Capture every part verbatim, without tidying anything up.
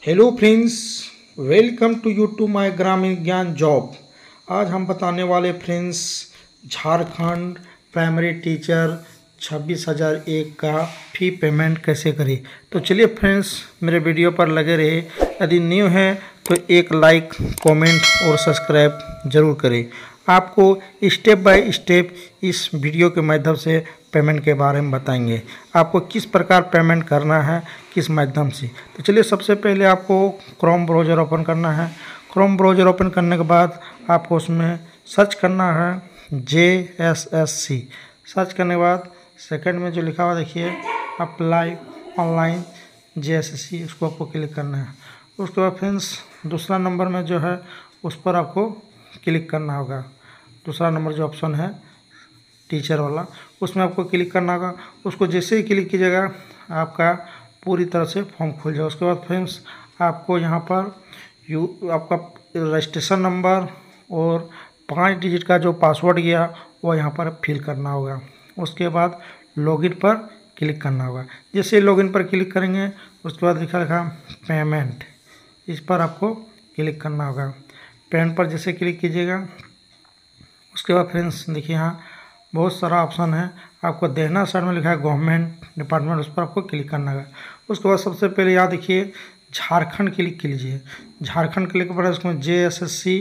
Hello friends, welcome to you to my Gramin Gyan job. आज हम बताने वाले फ्रेंड्स झारखंड प्राइमरी टीचर छब्बीस हज़ार एक का फ़ी पेमेंट कैसे करें। तो चलिए फ्रेंड्स, मेरे वीडियो पर लगे रहे। यदि न्यू हैं तो एक लाइक, कमेंट और सब्सक्राइब ज़रूर करें। आपको स्टेप बाय स्टेप इस वीडियो के माध्यम से पेमेंट के बारे में बताएंगे, आपको किस प्रकार पेमेंट करना है, किस माध्यम से। तो चलिए, सबसे पहले आपको क्रोम ब्राउज़र ओपन करना है। क्रोम ब्राउज़र ओपन करने के बाद आपको उसमें सर्च करना है J S S C. Search करने के बाद सेकंड में जो लिखा हुआ देखिए apply online J S S C, उसको आपको क्लिक करना है। उसके बाद फ्रेंड्स दूसरा नंबर में जो है उस पर आपको क्लिक करना होगा। दूसरा नंबर जो ऑप्शन है टीचर वाला, उसमें आपको क्लिक करना होगा। उसको जैसे ही क्लिक कीजिएगा आपका पूरी तरह से फॉर्म खुल जाएगा। उसके बाद फ्रेंड्स आपको यहाँ पर यू आपका रजिस्ट्रेशन नंबर और पाँच डिजिट का जो पासवर्ड गया वो यहाँ पर फिल करना होगा। उसके बाद लॉगिन पर क्लिक करना होगा। जैसे लॉगिन पर क्लिक करेंगे उसके बाद लिखा लिखा पेमेंट, इस पर आपको क्लिक करना होगा। पेमेंट पर जैसे क्लिक कीजिएगा उसके बाद फ्रेंड्स देखिए यहाँ बहुत सारा ऑप्शन है। आपको देखना साइड में लिखा है गवर्नमेंट डिपार्टमेंट, उस पर आपको क्लिक करना है। उसके बाद सबसे पहले यहाँ देखिए झारखंड क्लिक कीजिए। झारखंड क्लिक पर उसमें J S S C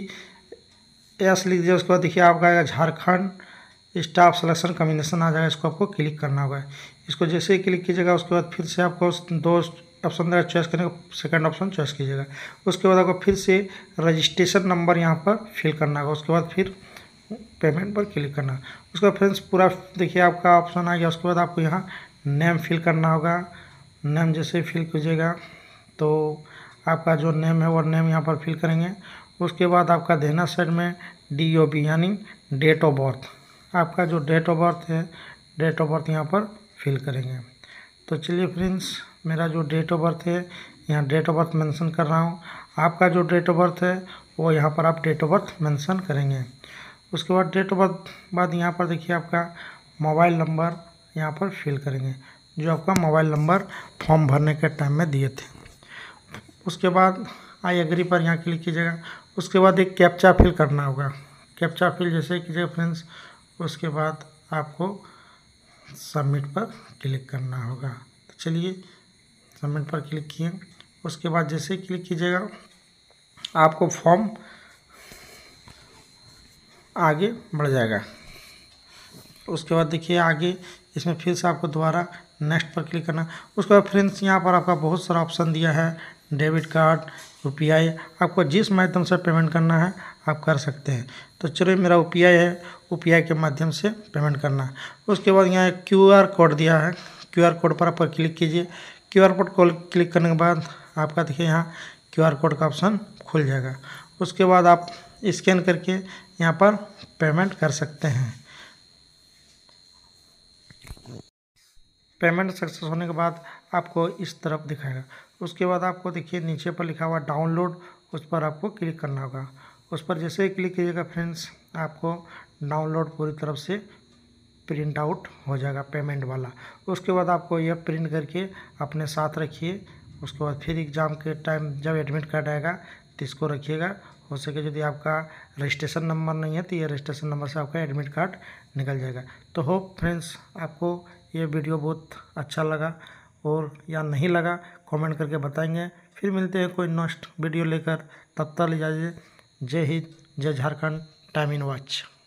S लिख दीजिए। उसके बाद देखिए आपका आएगा झारखंड स्टाफ सिलेक्शन कम्बिनेशन आ जाएगा, इसको आपको क्लिक करना होगा। इसको जैसे ही क्लिक कीजिएगा उसके बाद फिर से आपको दो ऑप्शन देगा चॉइस करने का, सेकंड ऑप्शन चॉइस कीजिएगा। उसके बाद आपको फिर से रजिस्ट्रेशन नंबर यहाँ पर फिल करना होगा। उसके बाद फिर पेमेंट पर क्लिक करना। उसके बाद फ्रेंड्स पूरा देखिए आपका ऑप्शन आ गया। उसके बाद आपको यहाँ नेम फिल करना होगा। नेम जैसे फिल कीजिएगा तो आपका जो नेम है वो नेम यहाँ पर फिल करेंगे। उसके बाद आपका देना साइड में डी ओ बी यानी डेट ऑफ बर्थ, आपका जो डेट ऑफ बर्थ है डेट ऑफ बर्थ यहाँ पर फिल करेंगे। तो चलिए फ्रेंड्स, मेरा जो डेट ऑफ बर्थ है यहाँ डेट ऑफ बर्थ मेंशन कर रहा हूँ। आपका जो डेट ऑफ बर्थ है वो यहाँ पर आप डेट ऑफ बर्थ मेंशन करेंगे। उसके बाद डेट ऑफ बर्थ बाद यहाँ पर देखिए आपका मोबाइल नंबर यहाँ पर फिल करेंगे, जो आपका मोबाइल नंबर फॉर्म भरने के टाइम में दिए थे। उसके बाद आई एग्री पर यहाँ क्लिक कीजिएगा। उसके बाद एक कैप्चा फिल करना होगा। कैप्चा फिल जैसे कीजिएगा फ्रेंड्स, उसके बाद आपको सबमिट पर क्लिक करना होगा। तो चलिए सबमिट पर क्लिक किए। उसके बाद जैसे ही क्लिक कीजिएगा आपको फॉर्म आगे बढ़ जाएगा। उसके बाद देखिए आगे इसमें फिर से आपको दोबारा नेक्स्ट पर क्लिक करना। उसके बाद फ्रेंड्स यहाँ पर आपका बहुत सारा ऑप्शन दिया है, debit card, U P I, आपको जिस माध्यम से पेमेंट करना है आप कर सकते हैं। तो चलिए मेरा यू पी आई है, यू पी आई के माध्यम से पेमेंट करना है। उसके बाद यहाँ एक क्यू आर कोड दिया है, क्यू आर कोड पर आप क्लिक कीजिए। क्यू आर कोड को क्लिक करने के बाद आपका देखिए यहाँ क्यू आर कोड का ऑप्शन खुल जाएगा। उसके बाद आप स्कैन करके यहाँ पर पेमेंट कर सकते हैं। पेमेंट सक्सेस होने के बाद आपको इस तरफ दिखाएगा। उसके बाद आपको देखिए नीचे पर लिखा हुआ डाउनलोड, उस पर आपको क्लिक करना होगा। उस पर जैसे ही क्लिक कीजिएगा फ्रेंड्स आपको डाउनलोड पूरी तरफ से प्रिंट आउट हो जाएगा पेमेंट वाला। उसके बाद आपको यह प्रिंट करके अपने साथ रखिए। उसके बाद फिर एग्ज़ाम के टाइम जब एडमिट कार्ड आएगा तो इसको रखिएगा। हो सके यदि आपका रजिस्ट्रेशन नंबर नहीं है तो ये रजिस्ट्रेशन नंबर से आपका एडमिट कार्ड निकल जाएगा। तो होप फ्रेंड्स आपको ये वीडियो बहुत अच्छा लगा, और या नहीं लगा कमेंट करके बताएंगे। फिर मिलते हैं कोई नेक्स्ट वीडियो लेकर, तब तक इजाज़त। जय हिंद, जय झारखंड, टाइम इन वॉच।